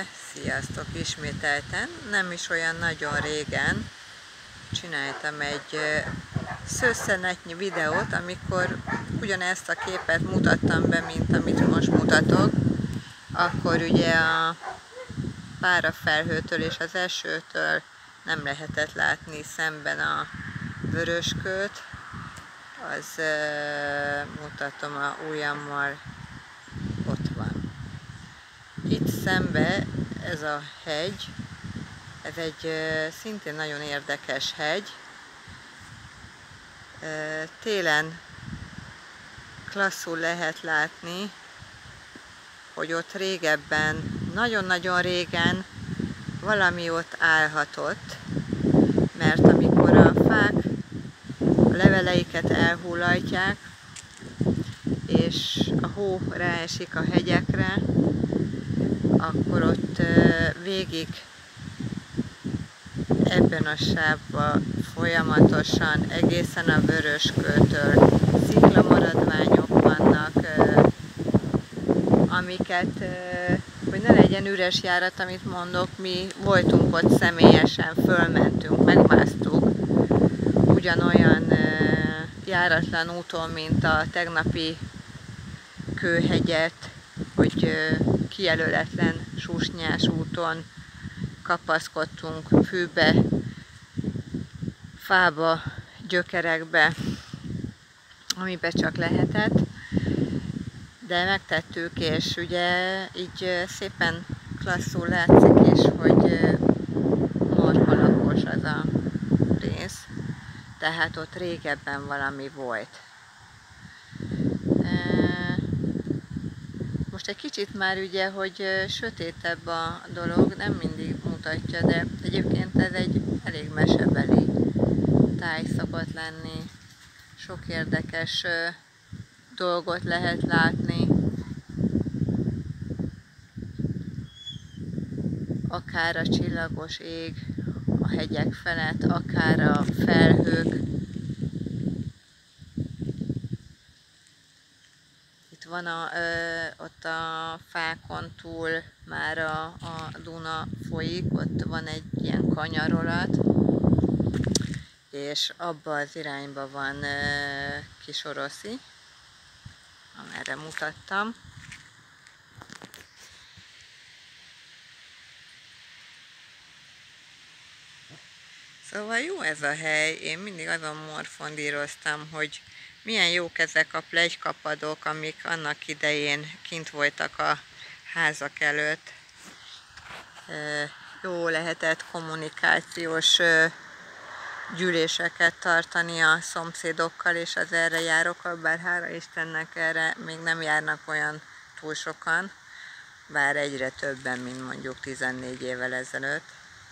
Sziasztok ismételten! Nem is olyan nagyon régen csináltam egy szőszenetnyi videót, amikor ugyanezt a képet mutattam be, mint amit most mutatok. Akkor ugye a párafelhőtől és az esőtől nem lehetett látni szemben a vörösköt. Az mutatom a ujjammal, ott van. Itt szembe ez a hegy, ez egy szintén nagyon érdekes hegy. Télen klasszul lehet látni, hogy ott régebben, nagyon-nagyon régen valami ott állhatott, mert amikor a fák a leveleiket elhullatják, és a hó ráesik a hegyekre, akkor ott végig ebben a sávban folyamatosan egészen a Vöröskőtől sziklamaradványok vannak, amiket, hogy ne legyen üres járat, amit mondok, mi voltunk ott személyesen, fölmentünk, megmásztuk ugyanolyan járatlan úton, mint a tegnapi Kőhegyet, hogy kijelöletlen susnyás úton kapaszkodtunk fűbe, fába, gyökerekbe, amiben csak lehetett, de megtettük, és ugye így szépen klasszul látszik is, hogy marhalakos az a rész, tehát ott régebben valami volt. Most egy kicsit már ugye, hogy sötétebb a dolog, nem mindig mutatja, de egyébként ez egy elég mesebeli táj szokott lenni. Sok érdekes dolgot lehet látni. Akár a csillagos ég a hegyek felett, akár a felhők. Van ott a fákon túl már a Duna folyik, ott van egy ilyen kanyarolat, és abba az irányba van Kisoroszi, amerre mutattam. Szóval jó ez a hely, én mindig azon morfondíroztam, hogy milyen jók ezek a plegykapadok, amik annak idején kint voltak a házak előtt. Jó lehetett kommunikációs gyűléseket tartani a szomszédokkal és az erre járókkal, bár hála Istennek erre még nem járnak olyan túl sokan, bár egyre többen, mint mondjuk 14 évvel ezelőtt.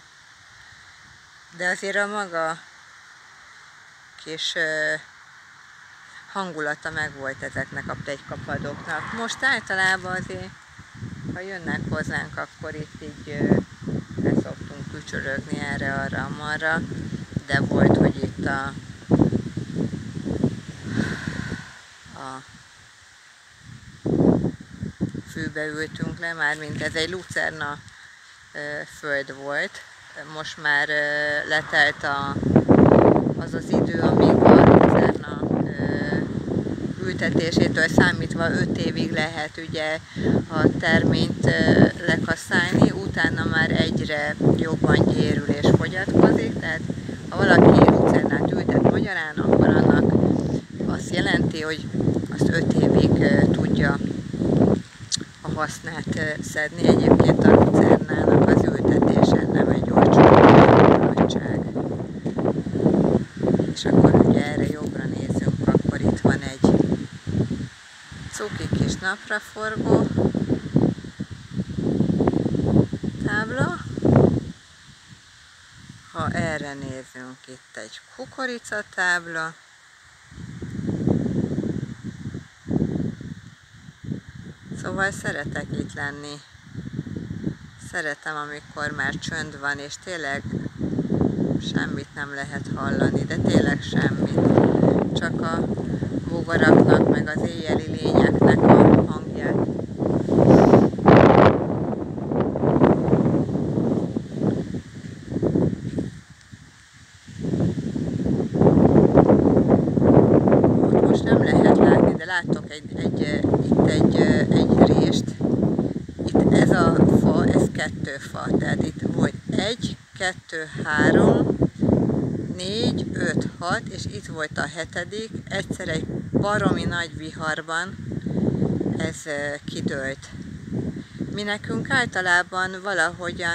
De azért a maga kis hangulata megvolt ezeknek a plegykapadoknak. Most általában azért, ha jönnek hozzánk, akkor itt így szoktunk kücsörögni erre-arra-marra, de volt, hogy itt a fűbe ültünk le, mármint ez egy lucerna föld volt. Most már letelt az az idő, amíg a lucerna ültetésétől számítva 5 évig lehet ugye a terményt lekasszálni, utána már egyre jobban gyérül és fogyatkozik, tehát ha valaki lucernát ültet magyarán, akkor annak azt jelenti, hogy azt 5 évig tudja a hasznát szedni. Egyébként a lucernának az ültetése nem egy olcsó mulatság. És akkor ugye erre jobbra nézünk, akkor itt van egy cuki kis napraforgó tábla. Ha erre nézünk, itt egy kukoricatábla. Szóval szeretek itt lenni. Szeretem, amikor már csönd van, és tényleg semmit nem lehet hallani, de tényleg semmit. Csak a bogaraknak, meg az éjjeli lényeknek a hangját. 2 fa. Tehát itt volt 1, 2, 3, 4, 5, 6, és itt volt a 7. Egyszer egy baromi nagy viharban ez kidőlt. Mi nekünk általában valahogyan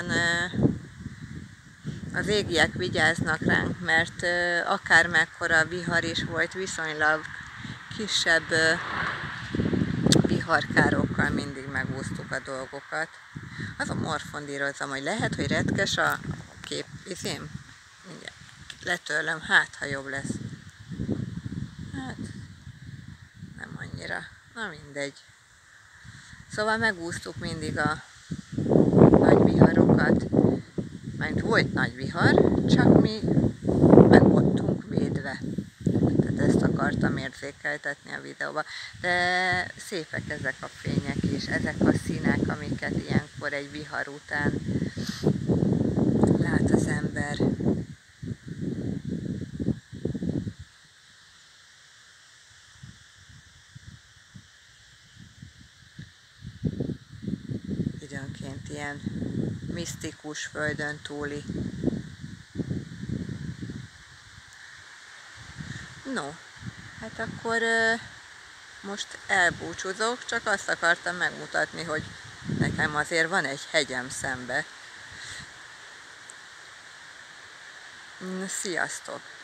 az égiek vigyáznak ránk, mert akármekkora vihar is volt, viszonylag kisebb viharkárokkal mindig megúsztuk a dolgokat. Azon morfondírozom, hogy lehet, hogy retkes a kép, izém, mindjárt letörlöm, hát ha jobb lesz. Hát, nem annyira, na mindegy. Szóval megúsztuk mindig a nagy viharokat, mert volt nagy vihar, csak mi meg voltunk védve. Tehát ezt akartam érzékeltetni a videóban. De szépek ezek a fények is, ezek a színek, amiket ilyenkor egy vihar után lát az ember. Időnként ilyen misztikus, földön túli. No, hát akkor most elbúcsúzok, csak azt akartam megmutatni, hogy nekem azért van egy hegyem szembe. Sziasztok!